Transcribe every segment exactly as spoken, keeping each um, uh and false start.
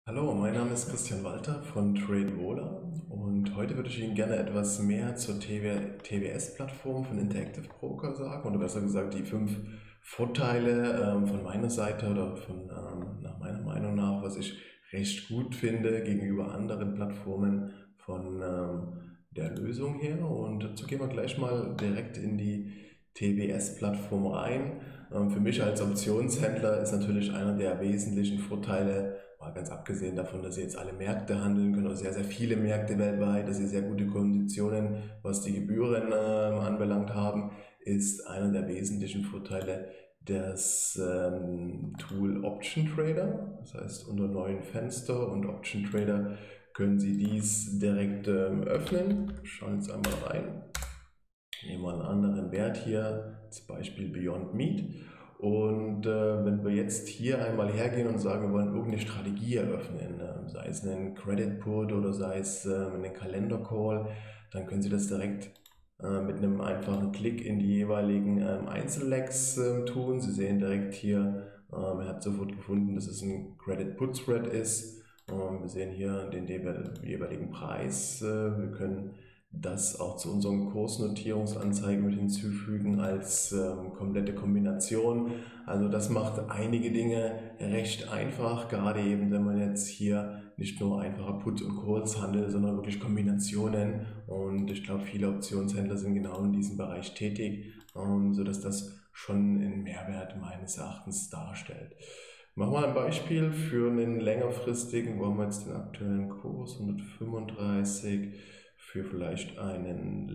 Hallo, mein Name ist Christian Walter von TradeVola und heute würde ich Ihnen gerne etwas mehr zur T W S-Plattform von Interactive Broker sagen oder besser gesagt die fünf Vorteile ähm, von meiner Seite oder von ähm, nach meiner Meinung nach, was ich recht gut finde gegenüber anderen Plattformen von ähm, der Lösung her. Und dazu gehen wir gleich mal direkt in die T W S-Plattform rein. Ähm, für mich als Optionshändler ist natürlich einer der wesentlichen Vorteile, mal ganz abgesehen davon, dass Sie jetzt alle Märkte handeln können, oder sehr, sehr viele Märkte weltweit, dass Sie sehr gute Konditionen, was die Gebühren äh, anbelangt haben, ist einer der wesentlichen Vorteile das ähm, Tool Option Trader. Das heißt, unter neuen Fenster und Option Trader können Sie dies direkt ähm, öffnen. Schauen jetzt einmal rein. Nehmen wir einen anderen Wert hier, zum Beispiel Beyond Meat. Und äh, wenn wir jetzt hier einmal hergehen und sagen, wir wollen irgendeine Strategie eröffnen, äh, sei es einen Credit Put oder sei es äh, einen Kalender Call, dann können Sie das direkt äh, mit einem einfachen Klick in die jeweiligen ähm, Einzellegs äh, tun. Sie sehen direkt hier, äh, er hat sofort gefunden, dass es ein Credit Put Spread ist. Ähm, wir sehen hier den jeweiligen Preis. Äh, wir können das auch zu unseren Kursnotierungsanzeigen mit hinzufügen als ähm, komplette Kombination. Also das macht einige Dinge recht einfach, gerade eben wenn man jetzt hier nicht nur einfache Put- und Calls handelt, sondern wirklich Kombinationen. Und ich glaube, viele Optionshändler sind genau in diesem Bereich tätig, ähm, sodass das schon einen Mehrwert meines Erachtens darstellt. Machen wir ein Beispiel für einen längerfristigen, wo haben wir jetzt den aktuellen Kurs, hundertfünfunddreißig, für vielleicht einen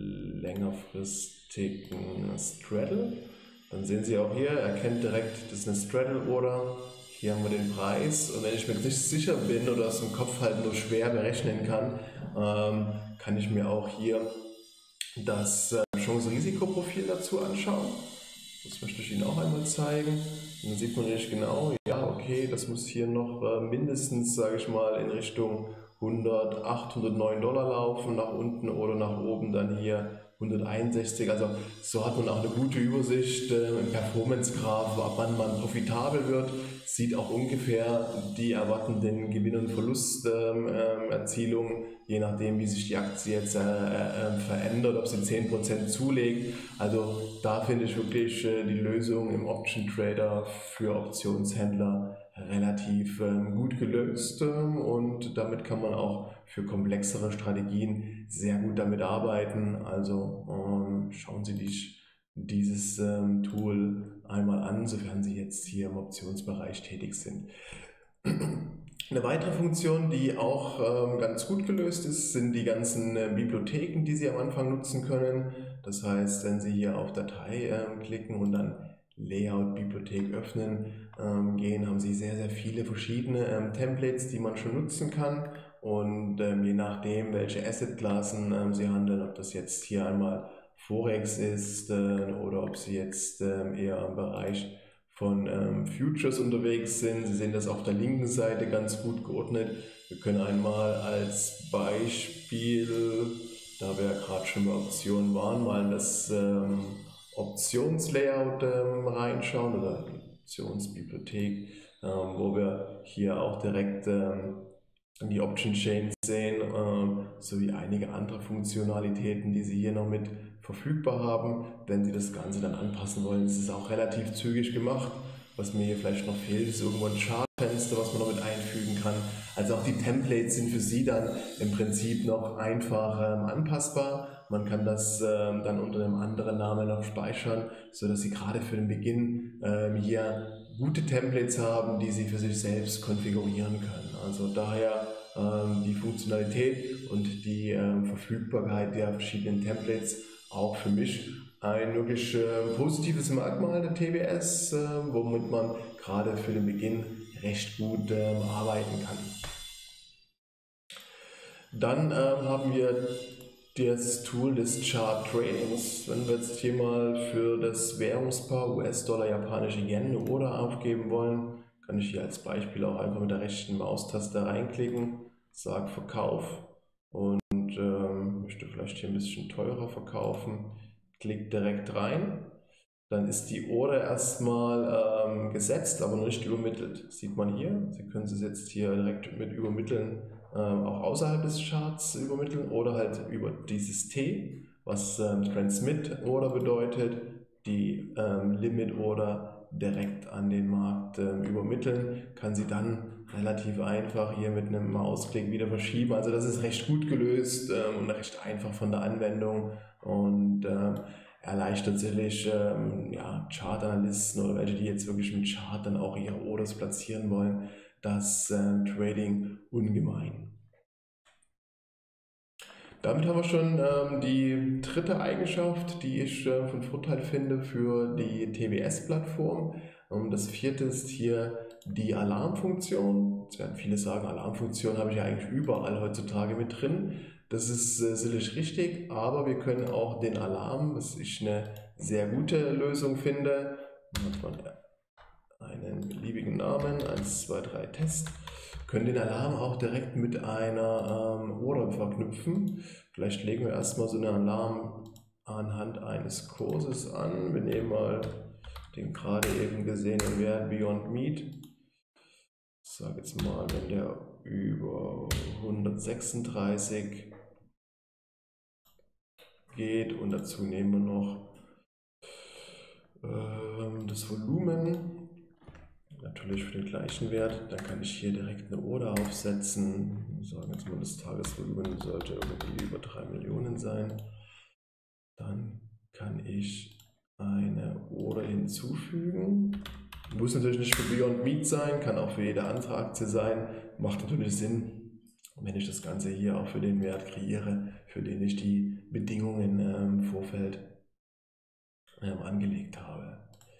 längerfristigen Straddle. Dann sehen Sie auch hier, er erkennt direkt, das ist eine Straddle Order. Hier haben wir den Preis und wenn ich mir nicht sicher bin oder es im Kopf halt nur schwer berechnen kann, ähm, kann ich mir auch hier das äh, Chance-Risiko-Profil dazu anschauen. Das möchte ich Ihnen auch einmal zeigen. Und dann sieht man nämlich genau, ja, okay, das muss hier noch äh, mindestens, sage ich mal, in Richtung hundertacht, hundertneun Dollar laufen, nach unten oder nach oben dann hier hunderteinundsechzig. Also so hat man auch eine gute Übersicht äh, im Performance-Graph, ab wann man profitabel wird, sieht auch ungefähr die erwartenden Gewinn- und Verlusterzielungen, ähm, je nachdem wie sich die Aktie jetzt äh, äh, verändert, ob sie zehn Prozent zulegt. Also da finde ich wirklich äh, die Lösung im Option Trader für Optionshändler relativ ähm, gut gelöst ähm, und damit kann man auch für komplexere Strategien sehr gut damit arbeiten. Also ähm, schauen Sie sich dieses ähm, Tool einmal an, sofern Sie jetzt hier im Optionsbereich tätig sind. Eine weitere Funktion, die auch ähm, ganz gut gelöst ist, sind die ganzen äh, Bibliotheken, die Sie am Anfang nutzen können. Das heißt, wenn Sie hier auf Datei ähm, klicken und dann Layout Bibliothek öffnen ähm, gehen, haben Sie sehr, sehr viele verschiedene ähm, Templates, die man schon nutzen kann. Und ähm, je nachdem, welche Assetklassen ähm, Sie handeln, ob das jetzt hier einmal Forex ist äh, oder ob Sie jetzt ähm, eher im Bereich von ähm, Futures unterwegs sind. Sie sehen das auf der linken Seite ganz gut geordnet. Wir können einmal als Beispiel, da wir ja gerade schon bei Optionen waren, mal in das ähm, Optionslayout ähm, reinschauen oder die Optionsbibliothek, ähm, wo wir hier auch direkt ähm, die Option Chains sehen, ähm, sowie einige andere Funktionalitäten, die Sie hier noch mit verfügbar haben. Wenn Sie das Ganze dann anpassen wollen, ist es auch relativ zügig gemacht. Was mir hier vielleicht noch fehlt, ist irgendwo ein Chartfenster, was man noch mit einfügen kann. Also auch die Templates sind für Sie dann im Prinzip noch einfach ähm, anpassbar. Man kann das ähm, dann unter einem anderen Namen noch speichern, sodass Sie gerade für den Beginn ähm, hier gute Templates haben, die Sie für sich selbst konfigurieren können. Also daher ähm, die Funktionalität und die ähm, Verfügbarkeit der verschiedenen Templates auch für mich ein wirklich äh, positives Merkmal der T W S, äh, womit man gerade für den Beginn recht gut äh, arbeiten kann. Dann ähm, haben wir das Tool des Chart Tradings. Wenn wir jetzt hier mal für das Währungspaar U S-Dollar, japanische Yen eine Order aufgeben wollen, kann ich hier als Beispiel auch einfach mit der rechten Maustaste reinklicken, sage Verkauf und ähm, möchte vielleicht hier ein bisschen teurer verkaufen, klick direkt rein. dann ist die Order erstmal ähm, gesetzt, aber noch nicht übermittelt. Das sieht man hier. Sie können es jetzt hier direkt mit übermitteln, ähm, auch außerhalb des Charts übermitteln oder halt über dieses T, was ähm, Transmit Order bedeutet, die ähm, Limit Order direkt an den Markt ähm, übermitteln, kann sie dann relativ einfach hier mit einem Mausklick wieder verschieben. Also das ist recht gut gelöst ähm, und recht einfach von der Anwendung und ähm, erleichtert sicherlich ähm, ja, Chart-Analysten oder welche, die jetzt wirklich mit Chart dann auch ihre Orders platzieren wollen, das ähm, Trading ungemein. Damit haben wir schon ähm, die dritte Eigenschaft, die ich äh, von Vorteil finde für die T W S-Plattform. Ähm, das vierte ist hier die Alarmfunktion. Jetzt werden viele sagen, Alarmfunktion habe ich ja eigentlich überall heutzutage mit drin. Das ist äh, sicherlich richtig, aber wir können auch den Alarm, was ich eine sehr gute Lösung finde, von einen beliebigen Namen, eins, zwei, drei Test, können den Alarm auch direkt mit einer ähm, Order verknüpfen. Vielleicht legen wir erstmal so einen Alarm anhand eines Kurses an. Wir nehmen mal den gerade eben gesehenen Wert Beyond Meat. Ich sage jetzt mal, wenn der über hundertsechsunddreißig geht und dazu nehmen wir noch ähm, das Volumen. Natürlich für den gleichen Wert, dann kann ich hier direkt eine Order aufsetzen. Wir sagen jetzt mal, das Tagesvolumen sollte irgendwie über drei Millionen sein. Dann kann ich eine Order hinzufügen. Muss natürlich nicht für Beyond Meat sein, kann auch für jede andere Aktie sein. Macht natürlich Sinn, wenn ich das Ganze hier auch für den Wert kreiere, für den ich die Bedingungen im Vorfeld ähm, angelegt habe.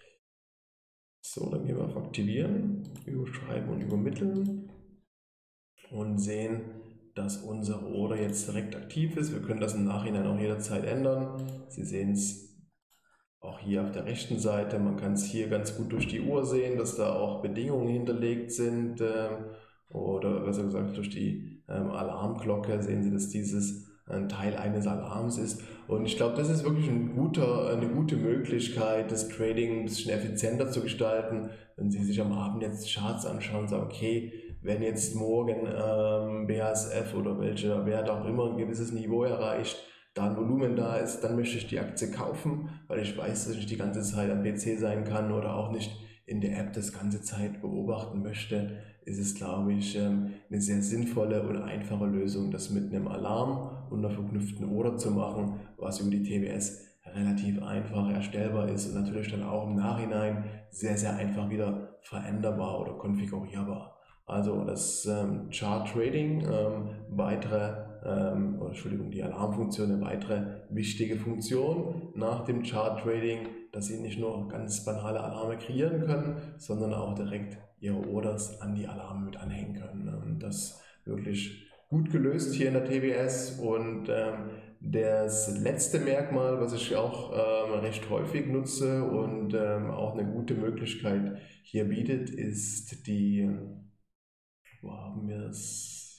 So, dann gehen wir auf Aktivieren, Überschreiben und Übermitteln und sehen, dass unsere Order jetzt direkt aktiv ist. Wir können das im Nachhinein auch jederzeit ändern. Sie sehen es auch hier auf der rechten Seite. Man kann es hier ganz gut durch die Uhr sehen, dass da auch Bedingungen hinterlegt sind. Oder besser gesagt durch die Alarmglocke sehen Sie, dass dieses ein Teil eines Alarms ist. Und ich glaube, das ist wirklich ein guter, eine gute Möglichkeit, das Trading ein bisschen effizienter zu gestalten. Wenn Sie sich am Abend jetzt Charts anschauen und sagen, okay, wenn jetzt morgen ähm, B A S F oder welcher Wert auch immer ein gewisses Niveau erreicht, da ein Volumen da ist, dann möchte ich die Aktie kaufen, weil ich weiß, dass ich nicht die ganze Zeit am P C sein kann oder auch nicht in der App das ganze Zeit beobachten möchte, ist es, glaube ich, eine sehr sinnvolle und einfache Lösung, das mit einem Alarm und einer verknüpften Order zu machen, was über die T W S relativ einfach erstellbar ist und natürlich dann auch im Nachhinein sehr, sehr einfach wieder veränderbar oder konfigurierbar. Also das ähm, Chart Trading, ähm, weitere, ähm, oder, Entschuldigung, die Alarmfunktion, eine weitere wichtige Funktion nach dem Chart Trading, dass Sie nicht nur ganz banale Alarme kreieren können, sondern auch direkt Ihre Orders an die Alarme mit anhängen können. Und das wirklich gut gelöst hier in der T W S. Und ähm, das letzte Merkmal, was ich auch ähm, recht häufig nutze und ähm, auch eine gute Möglichkeit hier bietet, ist die, wo haben wir es?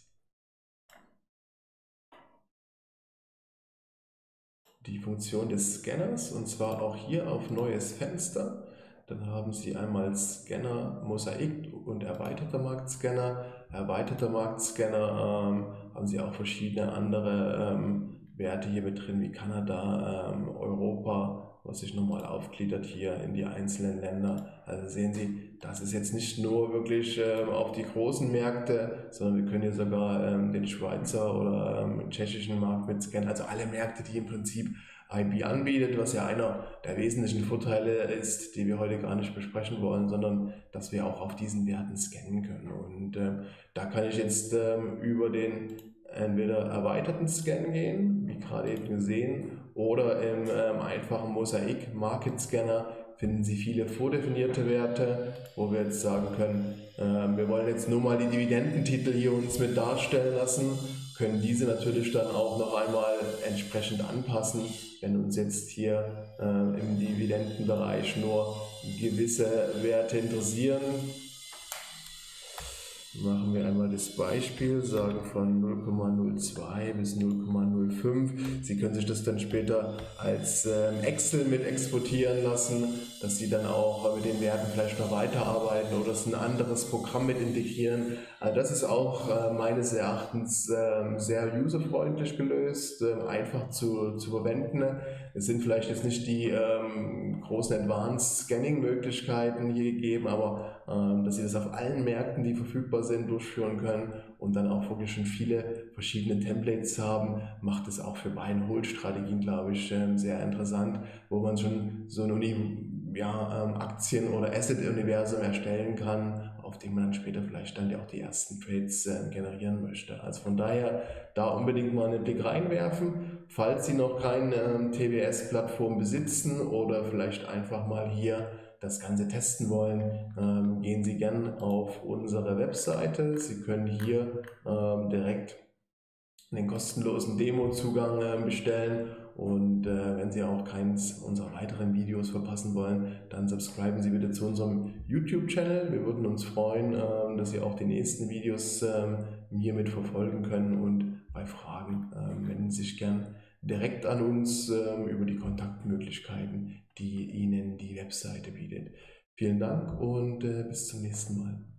Die Funktion des Scanners, und zwar auch hier auf Neues Fenster. Dann haben Sie einmal Scanner Mosaik und erweiterter Marktscanner. Erweiterter Marktscanner ähm, haben Sie auch verschiedene andere ähm, Werte hier mit drin, wie Kanada, ähm, Europa, was sich nochmal aufgliedert hier in die einzelnen Länder. Also sehen Sie, das ist jetzt nicht nur wirklich ähm, auf die großen Märkte, sondern wir können hier sogar ähm, den Schweizer oder ähm, tschechischen Markt mit scannen. Also alle Märkte, die im Prinzip I B anbietet, was ja einer der wesentlichen Vorteile ist, die wir heute gar nicht besprechen wollen, sondern dass wir auch auf diesen Werten scannen können. Und äh, da kann ich jetzt ähm, über den entweder erweiterten Scan gehen, wie gerade eben gesehen, oder im ähm, einfachen Mosaik Market Scanner finden Sie viele vordefinierte Werte, wo wir jetzt sagen können, äh, wir wollen jetzt nur mal die Dividendentitel hier uns mit darstellen lassen, können diese natürlich dann auch noch einmal entsprechend anpassen, wenn uns jetzt hier äh, im Dividendenbereich nur gewisse Werte interessieren. Machen wir einmal das Beispiel, sagen von null Komma null zwei bis null Komma null fünf. Sie können sich das dann später als ähm, Excel mit exportieren lassen, dass Sie dann auch mit den Werten vielleicht noch weiterarbeiten oder es ein anderes Programm mit integrieren. Also das ist auch äh, meines Erachtens äh, sehr userfreundlich gelöst, äh, einfach zu, zu verwenden. Es sind vielleicht jetzt nicht die ähm, großen Advanced Scanning Möglichkeiten hier gegeben, aber ähm, dass Sie das auf allen Märkten, die verfügbar sind, durchführen können und dann auch wirklich schon viele verschiedene Templates haben, macht es auch für Buy-and-Hold-Strategien, glaube ich, ähm, sehr interessant, wo man schon so ein Uni ja, ähm, Aktien- oder Asset-Universum erstellen kann, auf dem man dann später vielleicht dann ja auch die ersten Trades äh, generieren möchte. Also von daher da unbedingt mal einen Blick reinwerfen, falls Sie noch keine ähm, T W S-Plattform besitzen oder vielleicht einfach mal hier das Ganze testen wollen, ähm, gehen Sie gern auf unsere Webseite. Sie können hier ähm, direkt einen kostenlosen Demo-Zugang äh, bestellen und äh, wenn Sie auch keins unserer weiteren Videos verpassen wollen, dann subscriben Sie bitte zu unserem YouTube-Channel. Wir würden uns freuen, äh, dass Sie auch die nächsten Videos äh, hiermit verfolgen können und bei Fragen äh, wenden Sie sich gern direkt an uns äh, über die Kontaktmöglichkeiten, die Ihnen die Webseite bietet. Vielen Dank und äh, bis zum nächsten Mal.